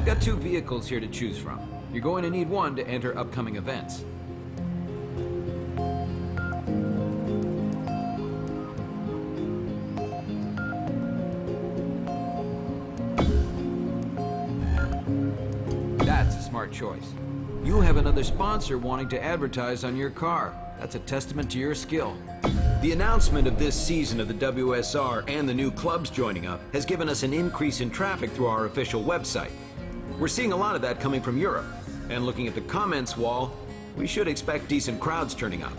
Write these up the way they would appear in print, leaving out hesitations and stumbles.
got two vehicles here to choose from. You're going to need one to enter upcoming events. That's a smart choice. You have another sponsor wanting to advertise on your car. That's a testament to your skill. The announcement of this season of the WSR and the new clubs joining up has given us an increase in traffic through our official website. We're seeing a lot of that coming from Europe, and looking at the comments wall, we should expect decent crowds turning up.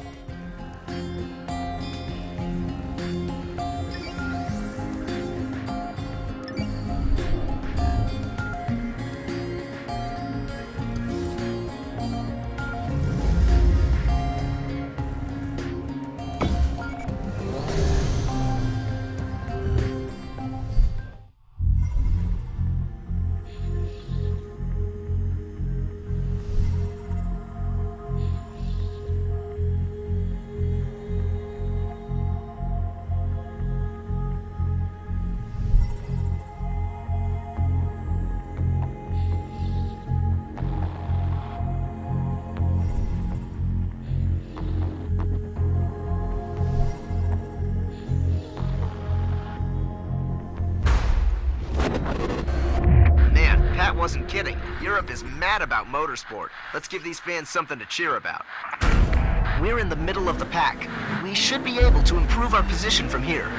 Wasn't kidding. Europe is mad about motorsport. Let's give these fans something to cheer about. We're in the middle of the pack. We should be able to improve our position from here.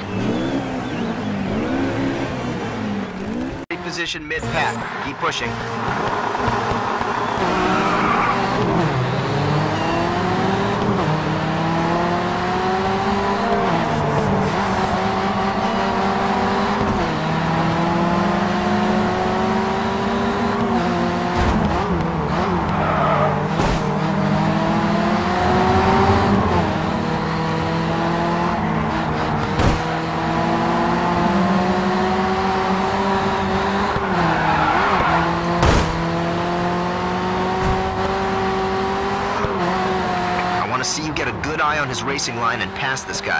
Position mid-pack. Keep pushing. See you get a good eye on his racing line and pass this guy.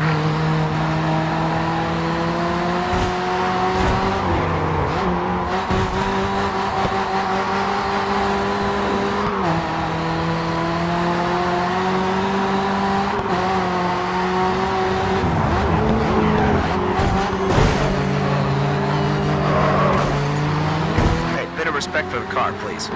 Hey, bit of respect for the car, please.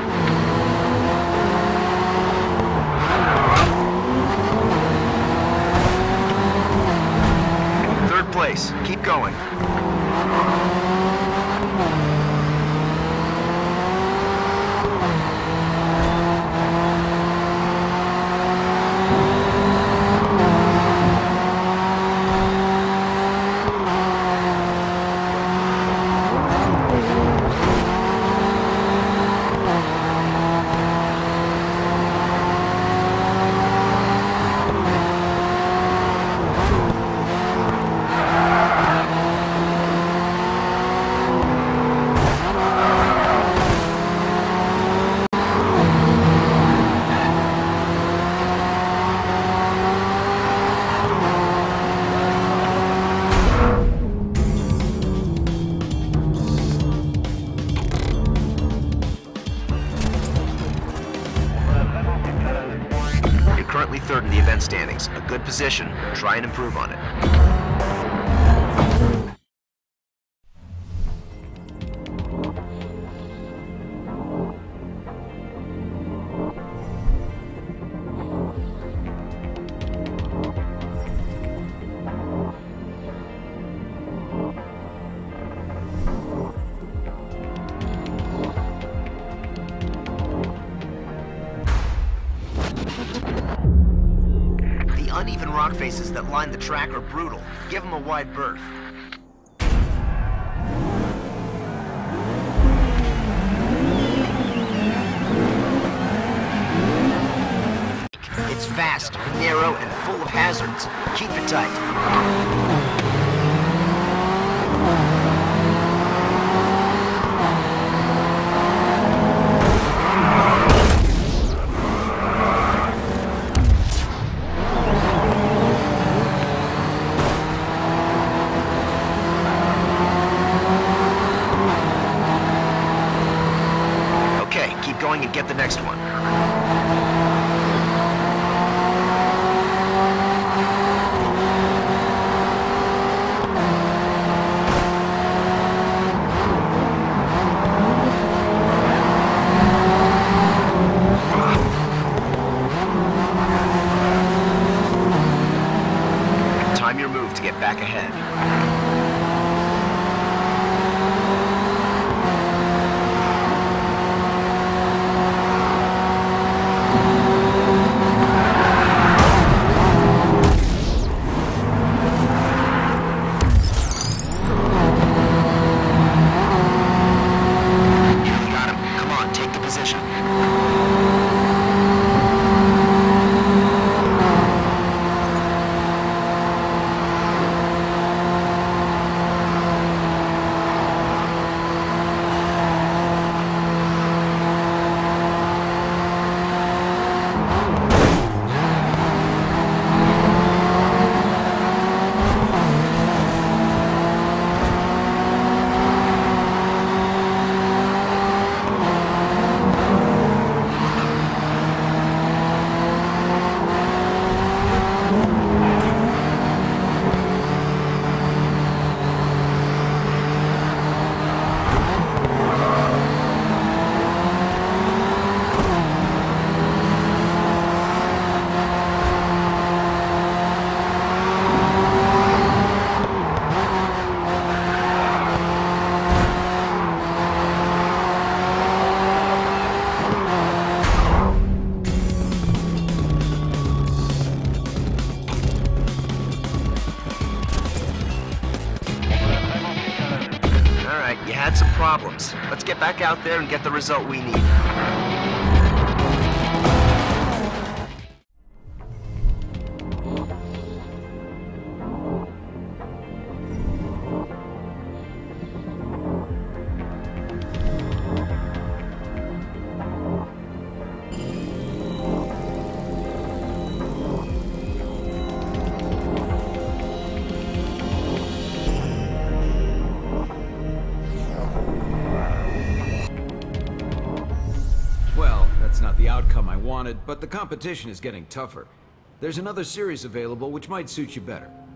Place. Keep going. Currently third in the event standings. A good position. Try and improve on it. Uneven rock faces that line the track are brutal. Give them a wide berth. It's fast, narrow, and full of hazards. Keep it tight. going and get the next one. Time your move to get back ahead. You had some problems. Let's get back out there and get the result we need. Not the outcome I wanted, but the competition is getting tougher. There's another series available which might suit you better.